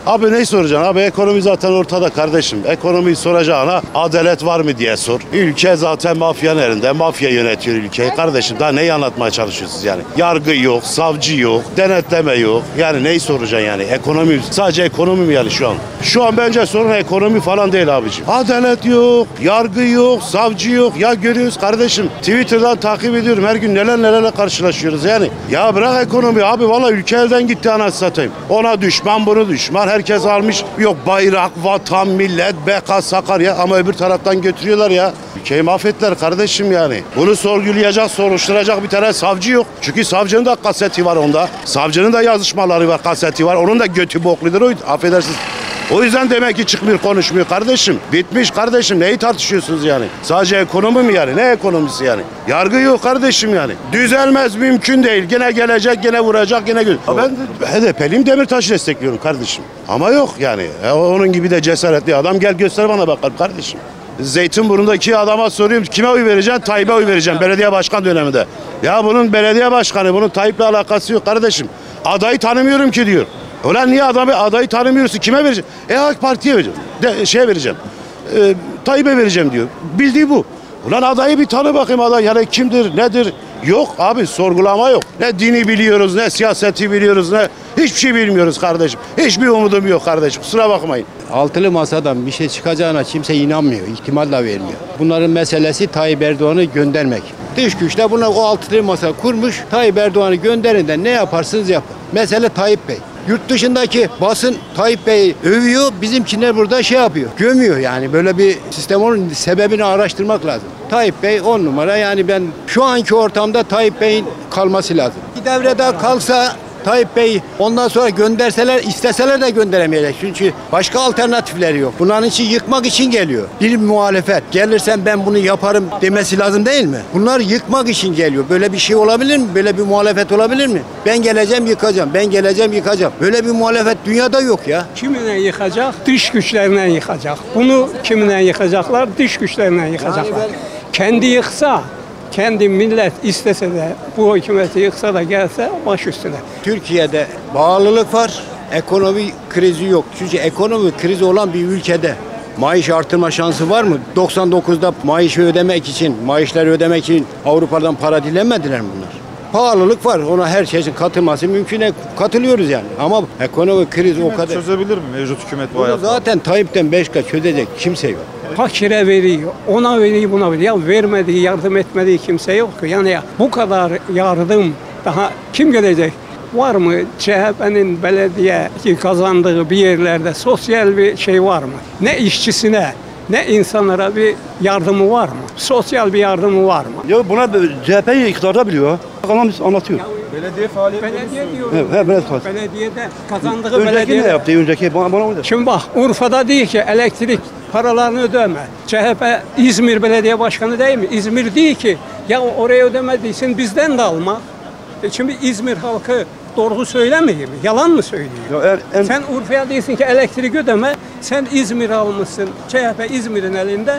Abi ne soracaksın? Abi ekonomi zaten ortada kardeşim. Ekonomiyi soracağına adalet var mı diye sor. Ülke zaten mafyanın elinde. Mafya yönetiyor ülkeyi. Kardeşim daha neyi anlatmaya çalışıyorsunuz yani? Yargı yok, savcı yok, denetleme yok. Yani neyi soracaksın yani? Ekonomi, sadece ekonomi mi yani şu an? Şu an bence sorun ekonomi falan değil abiciğim. Adalet yok, yargı yok, savcı yok. Ya görüyoruz kardeşim. Twitter'dan takip ediyorum. Her gün nelerle karşılaşıyoruz yani. Ya bırak ekonomi abi. Valla ülke elden gitti anasını satayım. Ona düşman, bunu düşman. Herkes almış. Yok bayrak, vatan, millet, BK, Sakarya. Ama öbür taraftan götürüyorlar ya. Ülkeyi mahvettiler kardeşim yani. Bunu sorgulayacak, soruşturacak bir tane savcı yok. Çünkü savcının da kaseti var onda. Savcının da yazışmaları var, kaseti var. Onun da götü bokludur o. Affedersiniz. O yüzden demek ki çıkmıyor, konuşmuyor kardeşim. Bitmiş kardeşim. Neyi tartışıyorsunuz yani? Sadece ekonomi mi yani? Ne ekonomisi yani? Yargı yok kardeşim yani. Düzelmez, mümkün değil. Gene gelecek, gene vuracak, gene gül. Ben HDP'liyim, Demirtaş'ı destekliyorum kardeşim. Ama yok yani. Onun gibi de cesaretli adam gel göster bana bakalım kardeşim. Zeytinburnu'ndaki adama soruyorum kime oy vereceksin? Tayyip'e oy vereceğim belediye başkan döneminde. Ya bunun belediye başkanı, bunun Tayyip'le alakası yok kardeşim. Adayı tanımıyorum ki diyor. Ulan niye adayı tanımıyorsun? Kime vereceğim? AK Parti'ye vereceğim. Vereceğim. Tayyip'e vereceğim diyor. Bildiği bu. Ulan adayı bir tanı bakayım aday. Yani kimdir, nedir? Yok abi sorgulama yok. Ne dini biliyoruz, ne siyaseti biliyoruz, ne hiçbir şey bilmiyoruz kardeşim. Hiçbir umudum yok kardeşim. Kusura bakmayın. Altılı masadan bir şey çıkacağına kimse inanmıyor. İhtimal de vermiyor. Bunların meselesi Tayyip Erdoğan'ı göndermek. Dış güçler buna o altılı masa kurmuş. Tayyip Erdoğan'ı gönderin de ne yaparsınız yapın. Mesele Tayyip Bey. Yurt dışındaki basın Tayyip Bey'i övüyor, bizimkiler burada şey yapıyor, gömüyor yani. Böyle bir sistem onun sebebini araştırmak lazım. Tayyip Bey 10 numara yani ben şu anki ortamda Tayyip Bey'in kalması lazım. Bir devre daha kalsa Tayyip Bey ondan sonra gönderseler, isteseler de gönderemeyecek. Çünkü başka alternatifleri yok. Bunların için yıkmak için geliyor. Bir muhalefet gelirsen ben bunu yaparım demesi lazım değil mi? Bunlar yıkmak için geliyor. Böyle bir şey olabilir mi? Böyle bir muhalefet olabilir mi? Ben geleceğim yıkacağım. Ben geleceğim yıkacağım. Böyle bir muhalefet dünyada yok ya. Kiminle yıkacak? Dış güçlerine yıkacak. Bunu kiminle yıkacaklar? Dış güçlerine yıkacaklar. Kendi yıksa, kendi millet istese de bu hükümeti yıksa da gelse baş üstüne. Türkiye'de bağlılık var, ekonomi krizi yok. Çünkü ekonomi krizi olan bir ülkede maaş artırma şansı var mı? 99'da maaşı ödemek için, maaşları ödemek için Avrupa'dan para dilenmediler mi bunlar? Pahalılık var. Ona her şeyin katılması mümküne katılıyoruz yani. Ama ekonomi krizi o kadar. Çözebilir mi mevcut hükümet bu hayatı? Zaten Tayyip'ten başka çözecek kimse yok. Fakire veriyor, ona veriyor, buna veriyor. Ya vermediği, yardım etmediği kimse yok ki. Yani bu kadar yardım daha kim gelecek? Var mı CHP'nin belediye kazandığı bir yerlerde sosyal bir şey var mı? Ne işçisine, ne insanlara bir yardımı var mı? Sosyal bir yardımı var mı? Ya buna CHP'yi iktidarda biliyor. Anlatıyor. Belediye faaliyetleri Belediye diyor. Evet, Belediyede kazandığı önceki belediye. ne yaptı? Önceki bana o da. Şimdi bak Urfa'da değil ki elektrik paralarını ödeme. CHP İzmir Belediye Başkanı değil mi? İzmir değil ki ya oraya ödemediysin bizden de alma. Şimdi İzmir halkı doğru söylemiyor mu? Yalan mı söylüyor? Ya Sen Urfa'ya değilsin ki elektrik ödeme. Sen İzmir almışsın. CHP İzmir'in elinde.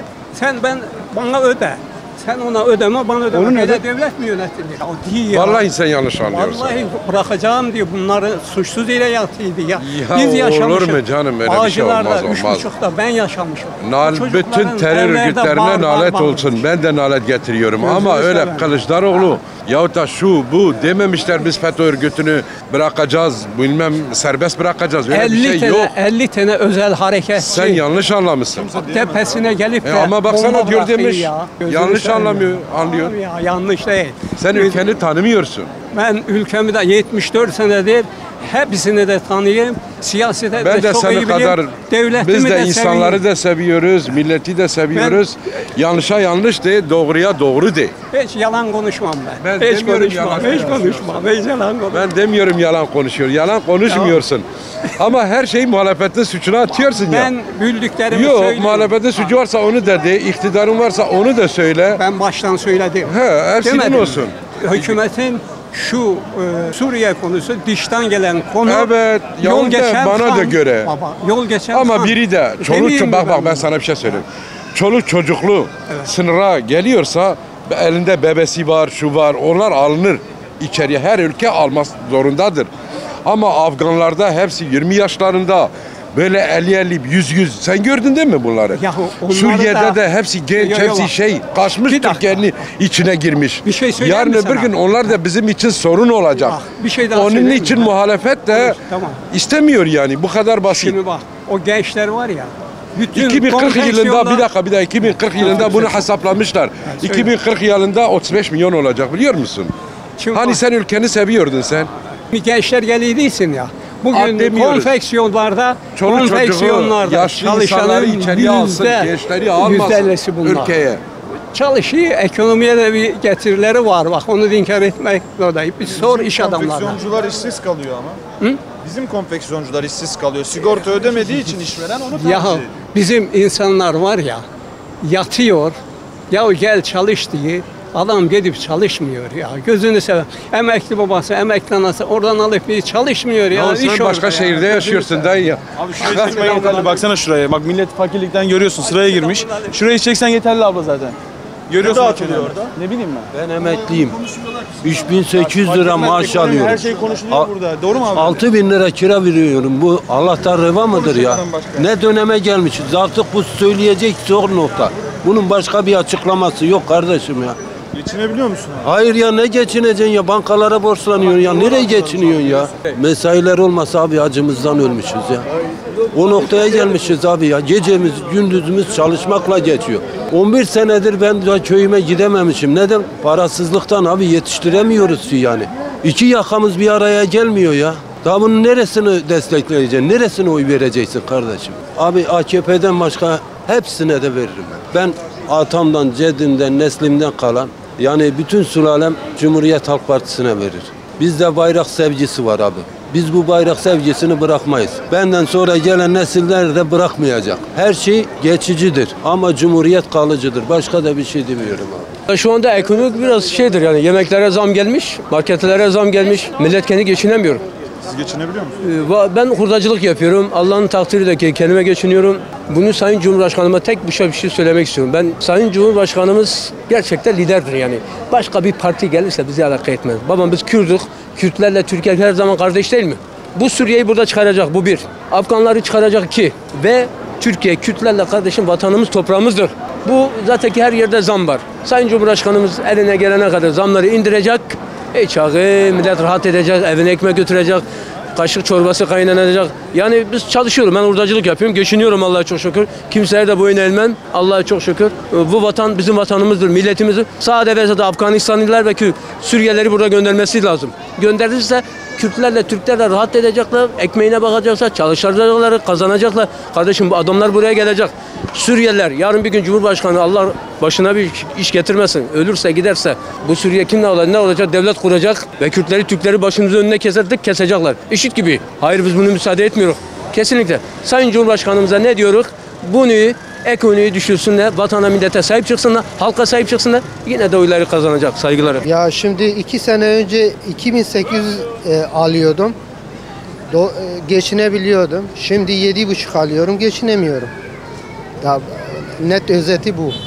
Bana öde. Sen ona ödeme, bana ödeme. Onun Öyle devlet mi yönetilir? Ya değil ya. Vallahi sen yanlış anlıyorsun. Vallahi bırakacağım diyor. Bunları suçsuz ile yatıydı ya. Ya Biz yaşamışız. olur mu canım öyle bir şey olmaz, Ağacılar'da, olmaz. 3,5'da ben yaşamışım. Bütün terör örgütlerine nalet olsun. Ben de nalet getiriyorum. Ama Gözünü öyle seveyim. Kılıçdaroğlu yahut da şu bu dememişler biz FETÖ örgütünü bırakacağız. Bilmem serbest bırakacağız. Öyle bir şey yok. 50 tane özel hareketçi. Sen yanlış anlamışsın. Tepesine gelip de Ama baksana bomba diyor bırakıyor demiş. ya. Gözünü Yanlış seveyim. anlıyor. Ya, yanlış değil. Sen ülkeni tanımıyorsun. Ben ülkemi de 74 senedir hepsini de tanıyayım. Siyasete Ben de çok seni iyi kadar biliyorum. Devletimi biz de insanları seviyorum. da seviyoruz, milleti de seviyoruz. Yanlışa yanlış de, doğruya doğru de. Hiç yalan konuşmam ben. Ben Hiç demiyorum konuşmam. yalan Hiç konuşmam. Hiç yalan konuşmam. Ben demiyorum yalan konuşuyor. Yalan konuşmuyorsun. Ama her şeyi muhalefetin suçuna atıyorsun ya. Ben bildiklerimi Yok, söylüyorum. muhalefette suçu varsa onu da de, iktidarın varsa onu da söyle. Ben baştan söyledim. He, hepsinin Demedim mi? olsun. Hükümetin şu Suriye konusu dıştan gelen konu. Evet, yol geçen bana da kan. göre. Baba, yol geçen Ama kan. biri de Demeyeyim mi bak ben sana bir şey söyleyeyim. Çoluk çocuklu sınıra geliyorsa elinde bebesi var, şu var, onlar alınır içeriye. Her ülke almak zorundadır. Ama Afganlarda hepsi 20 yaşlarında böyle 50-50, 100-100. Sen gördün değil mi bunları? Ya onları Suriye'de da- de hepsi genç, Yo, yo, hepsi bak. şey kaçmış Bir dakika. Türkiye'nin içine girmiş. Bir şey söyleyeyim Yarın mi öbür sana? gün onlar da bizim için sorun olacak. Bak, bir şey daha Onun söyleyeyim mi? için muhalefet de Tamam. istemiyor yani. Bu kadar basit. Şimdi bak o gençler var ya. Bütün 2040 yılında konfeksiyonlar- bir dakika 2040 yılında bunu hesaplamışlar. söyle. 2040 yılında 35 milyon olacak biliyor musun? Şimdi Hani bak, sen ülkeni seviyordun sen. bir gençler geliydisin ya. Bugün demiyoruz. konfeksiyonlarda, Çoluk çocuğu, konfeksiyonlarda yaşlı insanları içeriye alsın, gençleri almasın %50'si bunlar. ülkeye. Çalışıyor, ekonomiye de bir getirileri var. Bak onu da inkar etmek zorundayım. Bir sor iş adamlarına. Konfeksiyoncular işsiz kalıyor ama. Bizim konfeksiyoncular işsiz kalıyor. Sigorta ödemediği için işveren onu tercih Ya ediyor. bizim insanlar var ya yatıyor. Ya gel çalış diye. Adam gidip çalışmıyor ya. Gözünü seveyim. Emekli babası, emekli anası oradan alıp bir çalışmıyor ya. Ya sen İş başka orada şehirde ya. yaşıyorsun dayı ya. Abi şuraya çekmen yeterli. Baksana şuraya. Bak millet fakirlikten görüyorsun. Sıraya girmiş. Şurayı çeksen yeterli abla zaten. Görüyorsun atılıyor orada. Ne bileyim ben. Ben emekliyim. 3800 lira maaş Ekonomi, alıyorum. Her şey konuşuluyor burada. Doğru mu abi? 6000 lira kira veriyorum. Bu Allah'tan reva mıdır ya? Konuşalım başka. Ne döneme gelmişiz. Artık bu söyleyecek zor nokta. Bunun başka bir açıklaması yok kardeşim ya. Geçinebiliyor musun abi? Hayır ya ne geçineceksin ya? Bankalara borçlanıyorsun ya. Nereye geçiniyorsun ya? Mesailer olmasa abi acımızdan ölmüşüz ya. O noktaya gelmişiz abi ya. Gecemiz, gündüzümüz çalışmakla geçiyor. 11 senedir ben daha köyüme gidememişim. Neden? Parasızlıktan abi yetiştiremiyoruz ki yani. İki yakamız bir araya gelmiyor ya. Daha bunun neresini destekleyeceksin? Neresine oy vereceksin kardeşim? Abi AKP'den başka hepsine de veririm ben. Ben atamdan, ceddimden, neslimden kalan yani bütün sülalem Cumhuriyet Halk Partisi'ne verir. Bizde bayrak sevgisi var abi. Biz bu bayrak sevgisini bırakmayız. Benden sonra gelen nesiller de bırakmayacak. Her şey geçicidir ama Cumhuriyet kalıcıdır. Başka da bir şey demiyorum abi. Şu anda ekonomik biraz şeydir yani yemeklere zam gelmiş, marketlere zam gelmiş. Millet kendi geçinemiyor. Siz geçinebiliyor musunuz? Ben hurdacılık yapıyorum. Allah'ın takdiriyle ki kendime geçiniyorum. Bunu Sayın Cumhurbaşkanıma tek bir şey söylemek istiyorum. Ben Sayın Cumhurbaşkanımız gerçekten liderdir yani. Başka bir parti gelirse bizi alaka etmez. Babam biz Kürdük. Kürtlerle Türkiye her zaman kardeş değil mi? Bu Suriye'yi burada çıkaracak bu bir. Afganları çıkaracak iki. Ve Türkiye Kürtlerle kardeşim vatanımız toprağımızdır. Bu zaten ki her yerde zam var. Sayın Cumhurbaşkanımız eline gelene kadar zamları indirecek. Çağı millet rahat edecek, evine ekmek götürecek, kaşık çorbası kaynanacak. Yani biz çalışıyoruz. Ben hurdacılık yapıyorum. Geçiniyorum Allah'a çok şükür. Kimseye de boyun eğmem. Allah'a çok şükür. Bu vatan bizim vatanımızdır, milletimizdir. Sade ve sade Afganistanlılar ve Suriyelileri burada göndermesi lazım. Gönderirse Kürtlerle, Türklerle rahat edecekler. Ekmeğine bakacaklar, çalışacaklar, kazanacaklar. Kardeşim bu adamlar buraya gelecek. Suriyeliler yarın bir gün Cumhurbaşkanı Allah başına bir iş getirmesin. Ölürse giderse bu Suriye kim ne olacak? Ne olacak? Devlet kuracak ve Kürtleri, Türkleri başımızın önüne kesecekler. İşit gibi. Hayır biz bunu müsaade etmiyoruz. Kesinlikle. Sayın Cumhurbaşkanımıza ne diyoruz? Bunu ekonomiyi düşürsünler, vatana millete sahip çıksınlar, halka sahip çıksınlar. Yine de oyları kazanacak. Saygılarım. Ya şimdi 2 sene önce 2800 alıyordum. Geçinebiliyordum. Şimdi 7,5 alıyorum, geçinemiyorum. Ya, net özeti bu.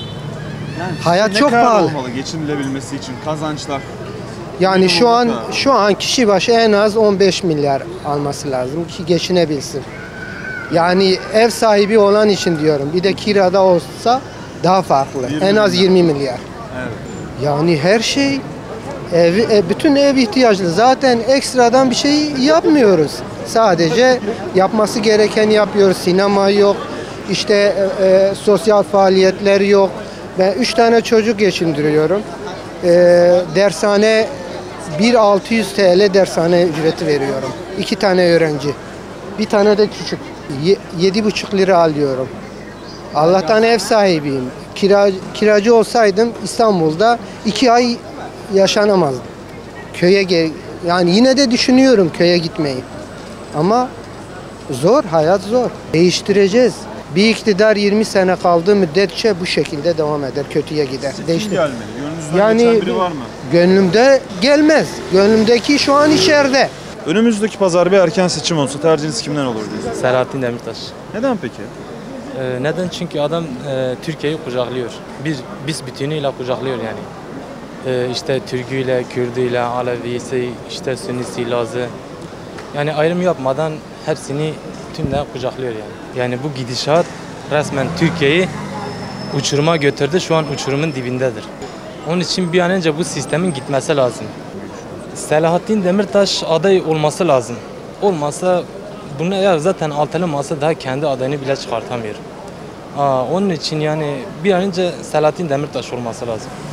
Hayat çok pahalı. olmalı geçinilebilmesi için? Kazançlar. Yani şu an Minimum şu an kişi başı en az 15 milyar alması lazım ki geçinebilsin. Yani ev sahibi olan için diyorum. Bir de kirada olsa daha farklı. 20 En az milyar. 20 milyar. Evet. Yani her şey bütün ev ihtiyaçlı. Zaten ekstradan bir şey yapmıyoruz. Sadece yapması gereken yapıyoruz. Sinema yok. İşte sosyal faaliyetler yok. Ben 3 tane çocuk geçindiriyorum. Dershane 1.600 TL dershane ücreti veriyorum. 2 tane öğrenci. Bir tane de küçük. 7,5 lira alıyorum. Allah'tan ev sahibiyim. Kiracı olsaydım İstanbul'da 2 ay yaşanamazdım. Yani yine de düşünüyorum köye gitmeyi. Ama zor, hayat zor. Değiştireceğiz. Bir iktidar 20 sene kaldığı müddetçe bu şekilde devam eder, kötüye gider. Kim gelmeli? Gönlünüzden Yani geçen biri var mı? gönlümde gelmez. Gönlümdeki şu an içeride. Önümüzdeki pazar bir erken seçim olsa tercihiniz kimden olur diye. Selahattin Demirtaş. Neden peki? Neden? Çünkü adam Türkiye'yi kucaklıyor. Biz bütünüyle kucaklıyor yani. İşte Türküyle, Kürdüyle, Alevisi, işte Sünnisi, Lazı. Yani ayrım yapmadan hepsini bütünle kucaklıyor yani. Yani bu gidişat resmen Türkiye'yi uçuruma götürdü. Şu an uçurumun dibindedir. Onun için bir an önce bu sistemin gitmesi lazım. Selahattin Demirtaş aday olması lazım. Olmasa bunu ya zaten altılı masa daha kendi adayını bile çıkartamıyor. Onun için yani bir an önce Selahattin Demirtaş olması lazım.